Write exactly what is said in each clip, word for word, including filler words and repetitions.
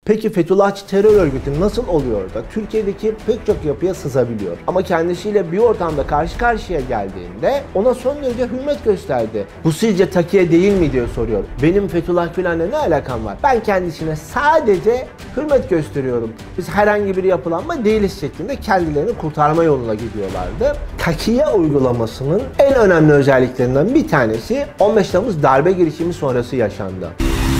Peki Fethullahçı terör örgütü nasıl oluyor da Türkiye'deki pek çok yapıya sızabiliyor? Ama kendisiyle bir ortamda karşı karşıya geldiğinde ona son derece hürmet gösterdi. Bu sizce takiye değil mi diye soruyor. Benim Fethullah Gülen'le ne alakam var? Ben kendisine sadece hürmet gösteriyorum. Biz herhangi bir yapılanma değiliz şeklinde kendilerini kurtarma yoluna gidiyorlardı. Takiye uygulamasının en önemli özelliklerinden bir tanesi on beş Temmuz darbe girişimi sonrası yaşandı.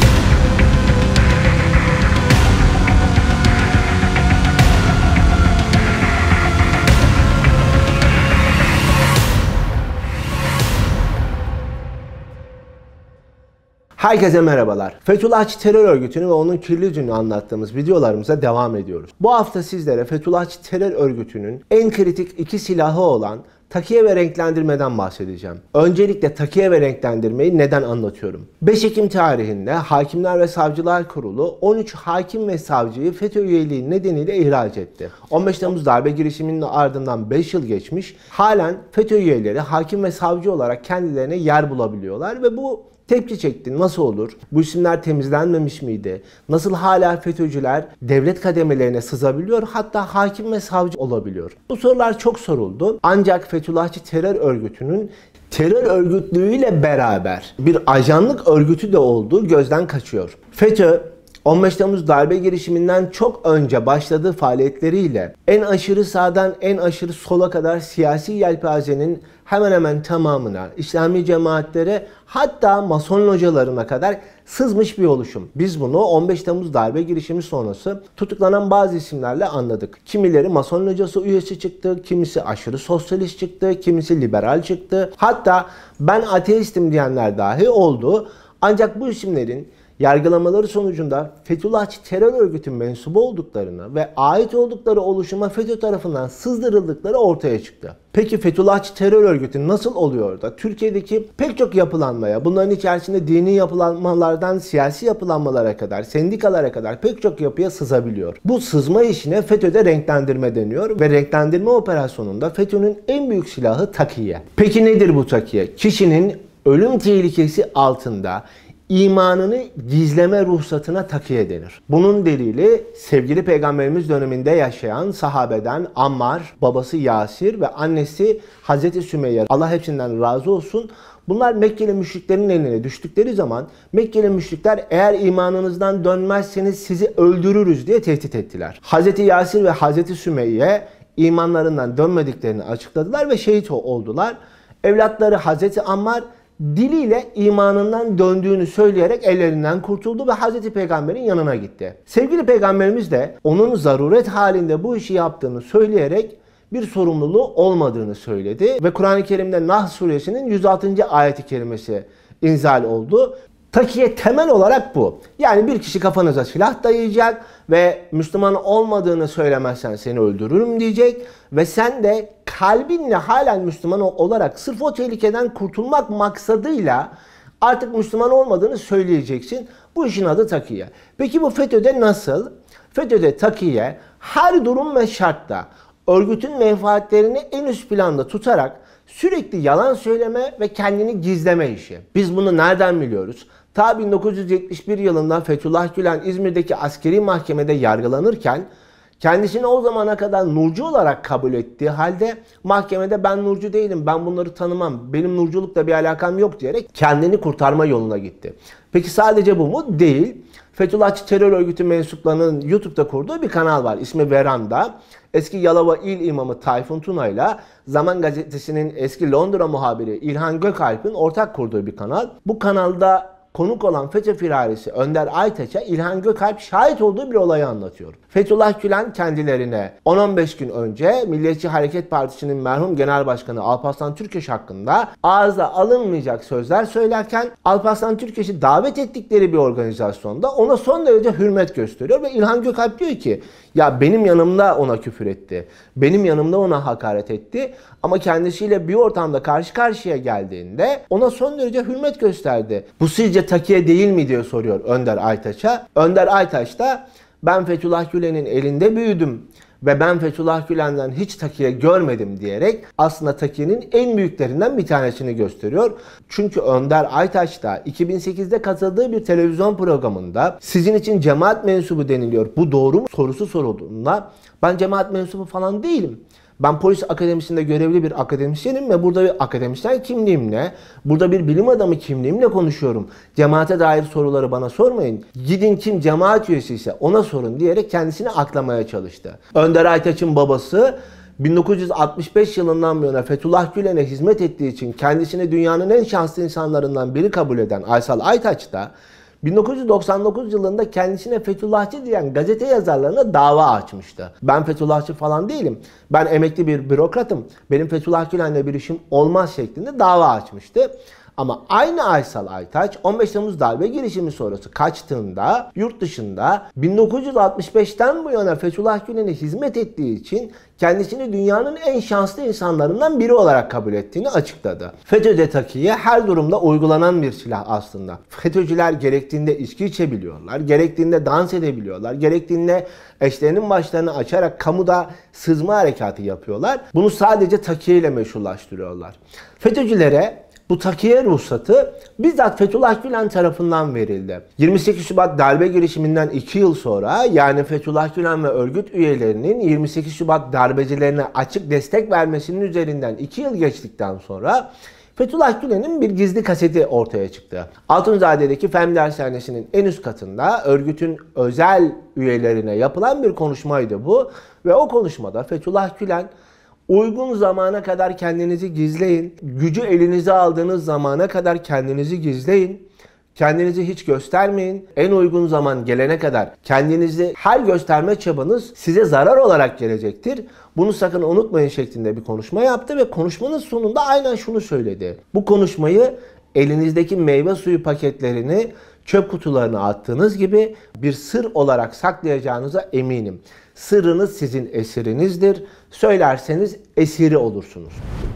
Herkese merhabalar. Fethullahçı terör örgütünü ve onun kirli yüzünü anlattığımız videolarımıza devam ediyoruz. Bu hafta sizlere Fethullahçı terör örgütünün en kritik iki silahı olan takiye ve renklendirmeden bahsedeceğim. Öncelikle takiye ve renklendirmeyi neden anlatıyorum? beş Ekim tarihinde Hakimler ve Savcılar Kurulu on üç hakim ve savcıyı FETÖ üyeliği nedeniyle ihraç etti. on beş Temmuz darbe girişiminin ardından beş yıl geçmiş, halen FETÖ üyeleri hakim ve savcı olarak kendilerine yer bulabiliyorlar ve bu tepki çekti. Nasıl olur? Bu isimler temizlenmemiş miydi? Nasıl hala FETÖ'cüler devlet kademelerine sızabiliyor, hatta hakim ve savcı olabiliyor? Bu sorular çok soruldu. Ancak Fethullahçı terör örgütünün terör örgütlüğüyle beraber bir ajanlık örgütü de olduğu gözden kaçıyor. FETÖ, on beş Temmuz darbe girişiminden çok önce başladığı faaliyetleriyle en aşırı sağdan en aşırı sola kadar siyasi yelpazenin hemen hemen tamamına, İslami cemaatlere, hatta Mason localarına kadar sızmış bir oluşum. Biz bunu on beş Temmuz darbe girişimi sonrası tutuklanan bazı isimlerle anladık. Kimileri Mason locası üyesi çıktı, kimisi aşırı sosyalist çıktı, kimisi liberal çıktı. Hatta ben ateistim diyenler dahi oldu. Ancak bu isimlerin yargılamaları sonucunda Fethullahçı terör örgütü mensubu olduklarını ve ait oldukları oluşuma FETÖ tarafından sızdırıldıkları ortaya çıktı. Peki Fethullahçı terör örgütü nasıl oluyor da Türkiye'deki pek çok yapılanmaya, bunların içerisinde dini yapılanmalardan siyasi yapılanmalara kadar, sendikalara kadar pek çok yapıya sızabiliyor? Bu sızma işine FETÖ'de renklendirme deniyor ve renklendirme operasyonunda FETÖ'nün en büyük silahı takiye. Peki nedir bu takiye? Kişinin ölüm tehlikesi altında İmanını gizleme ruhsatına takiye denir. Bunun delili sevgili Peygamberimiz döneminde yaşayan sahabeden Ammar, babası Yasir ve annesi Hazreti Sümeyye, Allah hepsinden razı olsun. Bunlar Mekkeli müşriklerin eline düştükleri zaman Mekkeli müşrikler eğer imanınızdan dönmezseniz sizi öldürürüz diye tehdit ettiler. Hazreti Yasir ve Hazreti Sümeyye imanlarından dönmediklerini açıkladılar ve şehit oldular. Evlatları Hazreti Ammar diliyle imanından döndüğünü söyleyerek ellerinden kurtuldu ve Hazreti Peygamber'in yanına gitti. Sevgili Peygamberimiz de onun zaruret halinde bu işi yaptığını söyleyerek bir sorumluluğu olmadığını söyledi ve Kur'an-ı Kerim'de Nahl suresinin yüz altıncı ayeti kerimesi inzal oldu. Takiye temel olarak bu. Yani bir kişi kafanıza silah dayayacak ve Müslüman olmadığını söylemezsen seni öldürürüm diyecek ve sen de kalbinle halen Müslüman olarak sırf o tehlikeden kurtulmak maksadıyla artık Müslüman olmadığını söyleyeceksin. Bu işin adı takiye. Peki bu FETÖ'de nasıl? FETÖ'de takiye her durum ve şartta örgütün menfaatlerini en üst planda tutarak sürekli yalan söyleme ve kendini gizleme işi. Biz bunu nereden biliyoruz? Ta bin dokuz yüz yetmiş bir yılında Fethullah Gülen İzmir'deki askeri mahkemede yargılanırken kendisini o zamana kadar nurcu olarak kabul ettiği halde mahkemede ben nurcu değilim, ben bunları tanımam, benim nurculukla bir alakam yok diyerek kendini kurtarma yoluna gitti. Peki sadece bu mu? Değil. Fethullahçı terör örgütü mensuplarının YouTube'da kurduğu bir kanal var. İsmi Veranda. Eski Yalova İl İmamı Tayfun Tuna ile Zaman Gazetesi'nin eski Londra muhabiri İlhan Gökalp'in ortak kurduğu bir kanal. Bu kanalda konuk olan FETÖ firarisi Önder Aytaç'a İlhan Gökalp şahit olduğu bir olayı anlatıyor. Fethullah Gülen kendilerine on on beş gün önce Milliyetçi Hareket Partisi'nin merhum Genel Başkanı Alparslan Türkeş hakkında ağza alınmayacak sözler söylerken Alparslan Türkeş'i davet ettikleri bir organizasyonda ona son derece hürmet gösteriyor ve İlhan Gökalp diyor ki ya benim yanımda ona küfür etti, benim yanımda ona hakaret etti ama kendisiyle bir ortamda karşı karşıya geldiğinde ona son derece hürmet gösterdi. Bu sizce takiye değil mi diye soruyor Önder Aytaç'a. Önder Aytaç da ben Fethullah Gülen'in elinde büyüdüm. ve ben Fethullah Gülen'den hiç takiye görmedim diyerek aslında takiyenin en büyüklerinden bir tanesini gösteriyor. Çünkü Önder Aytaç da iki bin sekizde katıldığı bir televizyon programında sizin için cemaat mensubu deniliyor, bu doğru mu sorusu sorulduğunda ben cemaat mensubu falan değilim. Ben polis akademisinde görevli bir akademisyenim ve burada bir akademisyen kimliğimle, burada bir bilim adamı kimliğimle konuşuyorum. Cemaate dair soruları bana sormayın. Gidin kim cemaat üyesi ise ona sorun diyerek kendisini aklamaya çalıştı. Önder Aytaç'ın babası bin dokuz yüz altmış beş yılından bu yana Fethullah Gülen'e hizmet ettiği için kendisini dünyanın en şanslı insanlarından biri kabul eden Aysal Aytaç da bin dokuz yüz doksan dokuz yılında kendisine Fethullahçı diyen gazete yazarlarına dava açmıştı. Ben Fethullahçı falan değilim. Ben emekli bir bürokratım. Benim Fethullah Gülen'le bir işim olmaz şeklinde dava açmıştı. Ama aynı Aysal Aytaç on beş Temmuz darbe girişimi sonrası kaçtığında yurt dışında bin dokuz yüz altmış beşten bu yana Fethullah Gülen'e hizmet ettiği için kendisini dünyanın en şanslı insanlarından biri olarak kabul ettiğini açıkladı. FETÖ'de takiye her durumda uygulanan bir silah aslında. FETÖ'cüler gerektiğinde içki içebiliyorlar, gerektiğinde dans edebiliyorlar, gerektiğinde eşlerinin başlarını açarak kamuda sızma harekatı yapıyorlar. Bunu sadece takiye ile meşrulaştırıyorlar. FETÖ'cülere bu takiye ruhsatı bizzat Fethullah Gülen tarafından verildi. yirmi sekiz Şubat darbe girişiminden iki yıl sonra, yani Fethullah Gülen ve örgüt üyelerinin yirmi sekiz Şubat darbecilerine açık destek vermesinin üzerinden iki yıl geçtikten sonra Fethullah Gülen'in bir gizli kaseti ortaya çıktı. Altunzade'deki Fen Dershanesi'nin en üst katında örgütün özel üyelerine yapılan bir konuşmaydı bu. Ve o konuşmada Fethullah Gülen, uygun zamana kadar kendinizi gizleyin, gücü elinize aldığınız zamana kadar kendinizi gizleyin, kendinizi hiç göstermeyin, en uygun zaman gelene kadar kendinizi her gösterme çabanız size zarar olarak gelecektir. Bunu sakın unutmayın şeklinde bir konuşma yaptı ve konuşmanın sonunda aynen şunu söyledi. Bu konuşmayı elinizdeki meyve suyu paketlerini çöp kutularına attığınız gibi bir sır olarak saklayacağınıza eminim. Sırrınız sizin esirinizdir. Söylerseniz esiri olursunuz.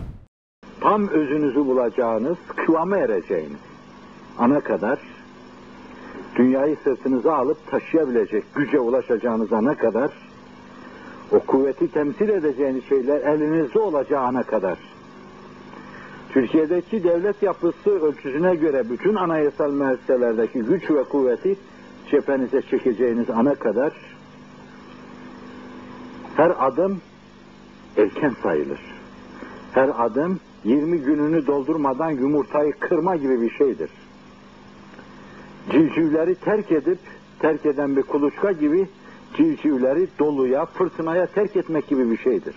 Tam özünüzü bulacağınız, kıvama ereceğiniz ana kadar, dünyayı sırtınıza alıp taşıyabilecek güce ulaşacağınız ana kadar, o kuvveti temsil edeceğiniz şeyler elinizde olacağı ana kadar, Türkiye'deki devlet yapısı ölçüsüne göre bütün anayasal müesseselerdeki güç ve kuvveti cephenize çekeceğiniz ana kadar, her adım erken sayılır. Her adım yirmi gününü doldurmadan yumurtayı kırma gibi bir şeydir. Civcivleri terk edip, terk eden bir kuluçka gibi civcivleri doluya, fırtınaya terk etmek gibi bir şeydir.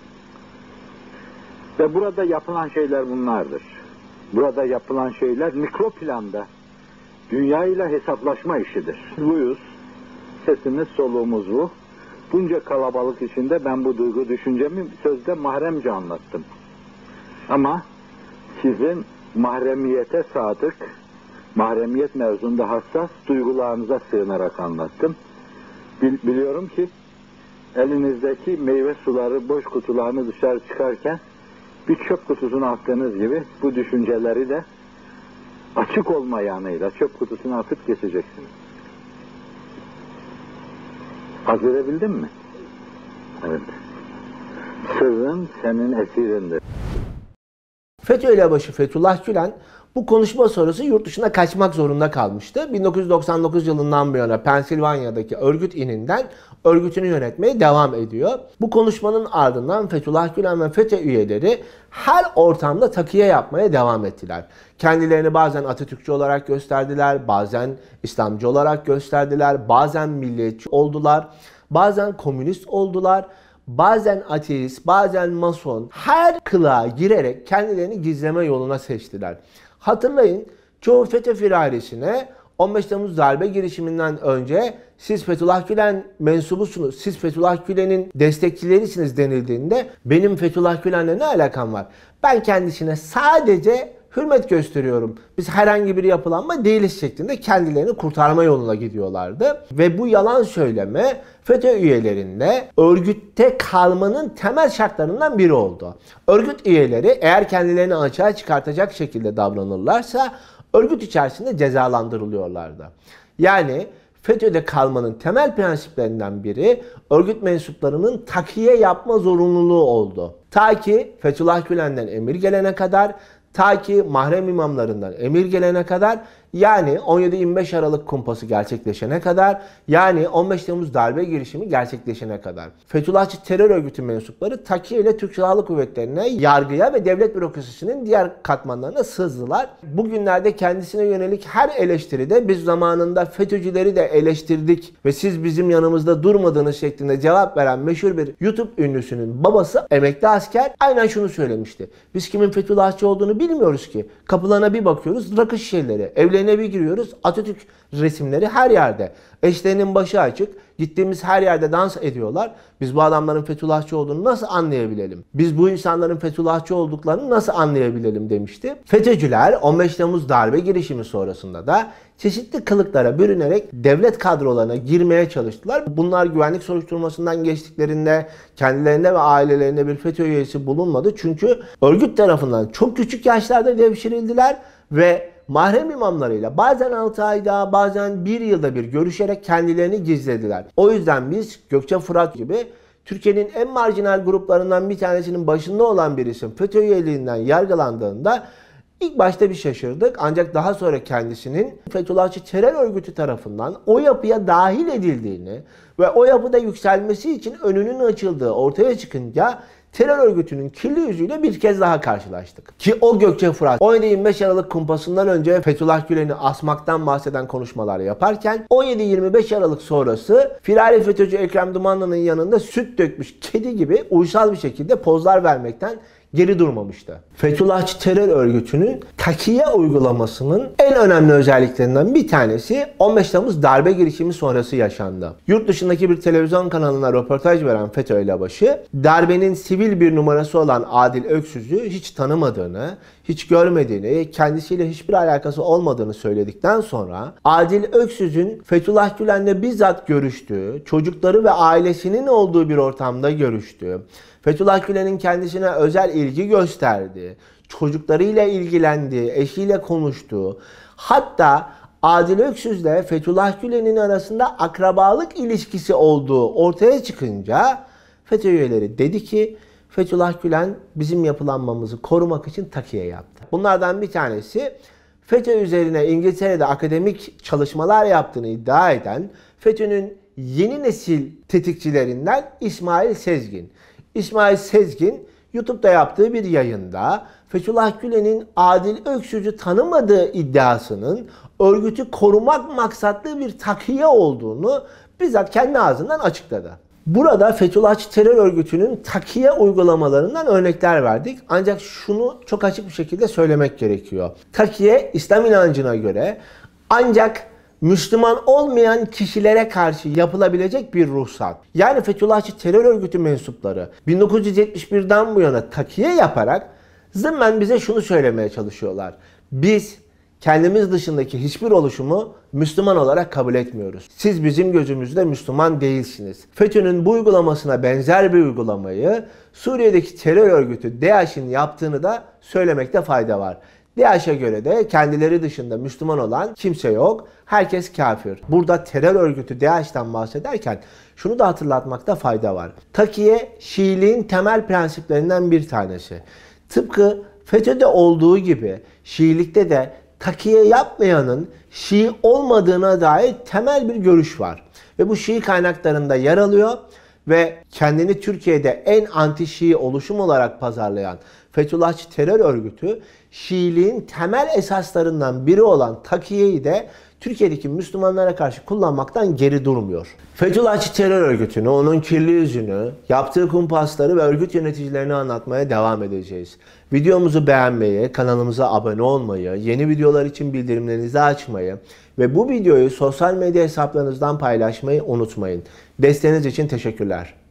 Ve burada yapılan şeyler bunlardır. Burada yapılan şeyler mikro planda dünyayla hesaplaşma işidir. Buyuz, sesimiz soluğumuz bu. Bunca kalabalık içinde ben bu duygu düşüncemi sözde mahremce anlattım. Ama sizin mahremiyete sadık, mahremiyet mevzunda hassas duygularınıza sığınarak anlattım. Bil, biliyorum ki elinizdeki meyve suları, boş kutularını dışarı çıkarken bir çöp kutusuna attığınız gibi bu düşünceleri de açık olma yanıyla çöp kutusuna atıp geçeceksiniz. Hazır edebildin mi? Evet. Sırrın senin esirindir. FETÖ elebaşı Fethullah Gülen bu konuşma sonrası yurt dışına kaçmak zorunda kalmıştı. bin dokuz yüz doksan dokuz yılından bu yana Pensilvanya'daki örgüt ininden örgütünü yönetmeye devam ediyor. Bu konuşmanın ardından Fethullah Gülen ve FETÖ üyeleri her ortamda takiye yapmaya devam ettiler. Kendilerini bazen Atatürkçü olarak gösterdiler, bazen İslamcı olarak gösterdiler, bazen milliyetçi oldular, bazen komünist oldular, bazen ateist, bazen mason, her kılığa girerek kendilerini gizleme yoluna seçtiler. Hatırlayın, çoğu FETÖ firarisine on beş Temmuz darbe girişiminden önce siz Fethullah Gülen mensubusunuz, siz Fethullah Gülen'in destekçilerisiniz denildiğinde benim Fethullah Gülen'le ne alakam var? Ben kendisine sadece hürmet gösteriyorum. Biz herhangi bir yapılanma değiliz şeklinde kendilerini kurtarma yoluna gidiyorlardı. Ve bu yalan söyleme FETÖ üyelerinde örgütte kalmanın temel şartlarından biri oldu. Örgüt üyeleri eğer kendilerini açığa çıkartacak şekilde davranırlarsa örgüt içerisinde cezalandırılıyorlardı. Yani FETÖ'de kalmanın temel prensiplerinden biri örgüt mensuplarının takiye yapma zorunluluğu oldu. Ta ki Fethullah Gülen'den emir gelene kadar, ta ki mahrem imamlarından emir gelene kadar, yani on yedi yirmi beş Aralık kumpası gerçekleşene kadar, yani on beş Temmuz darbe girişimi gerçekleşene kadar. Fethullahçı terör örgütü mensupları takiye ile Türk Silahlı Kuvvetleri'ne, yargıya ve devlet bürokrasisinin diğer katmanlarına sızdılar. Bugünlerde kendisine yönelik her eleştiride biz zamanında FETÖ'cüleri de eleştirdik ve siz bizim yanımızda durmadığınız şeklinde cevap veren meşhur bir YouTube ünlüsünün babası emekli asker aynen şunu söylemişti. Biz kimin Fethullahçı olduğunu bilmiyoruz ki. Kapılarına bir bakıyoruz, rakı şişeleri, evlerine bir giriyoruz, Atatürk resimleri her yerde. Eşlerinin başı açık, gittiğimiz her yerde dans ediyorlar. Biz bu adamların Fethullahçı olduğunu nasıl anlayabilelim? Biz bu insanların Fethullahçı olduklarını nasıl anlayabilelim demişti. FETÖ'cüler on beş Temmuz darbe girişimi sonrasında da çeşitli kılıklara bürünerek devlet kadrolarına girmeye çalıştılar. Bunlar güvenlik soruşturmasından geçtiklerinde kendilerinde ve ailelerinde bir FETÖ üyesi bulunmadı. Çünkü örgüt tarafından çok küçük yaşlarda devşirildiler ve mahrem imamlarıyla bazen altı ayda bazen bir yılda bir görüşerek kendilerini gizlediler. O yüzden biz Gökçe Fırat gibi Türkiye'nin en marjinal gruplarından bir tanesinin başında olan bir isim FETÖ üyeliğinden yargılandığında ilk başta bir şaşırdık. Ancak daha sonra kendisinin Fethullahçı terör örgütü tarafından o yapıya dahil edildiğini ve o yapıda yükselmesi için önünün açıldığı ortaya çıkınca terör örgütünün kirli yüzüyle bir kez daha karşılaştık. Ki o Gökçe Fırat on yedi yirmi beş Aralık kumpasından önce Fethullah Gülen'i asmaktan bahseden konuşmalar yaparken on yedi yirmi beş Aralık sonrası firari FETÖ'cü Ekrem Dumanlı'nın yanında süt dökmüş kedi gibi uysal bir şekilde pozlar vermekten geri durmamıştı. Fethullahçı terör örgütünün takiye uygulamasının en önemli özelliklerinden bir tanesi on beş Temmuz darbe girişimi sonrası yaşandı. Yurt dışındaki bir televizyon kanalına röportaj veren FETÖ elebaşı, darbenin sivil bir numarası olan Adil Öksüz'ü hiç tanımadığını, hiç görmediğini, kendisiyle hiçbir alakası olmadığını söyledikten sonra Adil Öksüz'ün Fethullah Gülen'le bizzat görüştüğü, çocukları ve ailesinin olduğu bir ortamda görüştüğü, Fethullah Gülen'in kendisine özel ilgi gösterdiği, çocuklarıyla ilgilendiği, eşiyle konuştuğu, hatta Adil Öksüz'le Fethullah Gülen'in arasında akrabalık ilişkisi olduğu ortaya çıkınca FETÖ üyeleri dedi ki Fethullah Gülen bizim yapılanmamızı korumak için takiye yaptı. Bunlardan bir tanesi FETÖ üzerine İngiltere'de akademik çalışmalar yaptığını iddia eden FETÖ'nün yeni nesil tetikçilerinden İsmail Sezgin. İsmail Sezgin YouTube'da yaptığı bir yayında Fethullah Gülen'in Adil Öksüz'ü tanımadığı iddiasının örgütü korumak maksatlı bir takiye olduğunu bizzat kendi ağzından açıkladı. Burada Fethullahçı terör örgütünün takiye uygulamalarından örnekler verdik. Ancak şunu çok açık bir şekilde söylemek gerekiyor. Takiye İslam inancına göre ancak Müslüman olmayan kişilere karşı yapılabilecek bir ruhsat. Yani Fethullahçı terör örgütü mensupları bin dokuz yüz yetmiş birden bu yana takiye yaparak zımmen bize şunu söylemeye çalışıyorlar. Biz kendimiz dışındaki hiçbir oluşumu Müslüman olarak kabul etmiyoruz. Siz bizim gözümüzde Müslüman değilsiniz. FETÖ'nün bu uygulamasına benzer bir uygulamayı Suriye'deki terör örgütü DAEŞ'in yaptığını da söylemekte fayda var. DAEŞ'e göre de kendileri dışında Müslüman olan kimse yok. Herkes kafir. Burada terör örgütü DAEŞ'ten bahsederken şunu da hatırlatmakta fayda var. Takiye Şiiliğin temel prensiplerinden bir tanesi. Tıpkı FETÖ'de olduğu gibi Şiilikte de takiye yapmayanın Şii olmadığına dair temel bir görüş var. Ve bu Şii kaynaklarında yer alıyor ve kendini Türkiye'de en anti-Şii oluşum olarak pazarlayan Fethullahçı terör örgütü Şiiliğin temel esaslarından biri olan takiyeyi de Türkiye'deki Müslümanlara karşı kullanmaktan geri durmuyor. Fethullahçı terör örgütünü, onun kirli yüzünü, yaptığı kumpasları ve örgüt yöneticilerini anlatmaya devam edeceğiz. Videomuzu beğenmeyi, kanalımıza abone olmayı, yeni videolar için bildirimlerinizi açmayı ve bu videoyu sosyal medya hesaplarınızdan paylaşmayı unutmayın. Desteğiniz için teşekkürler.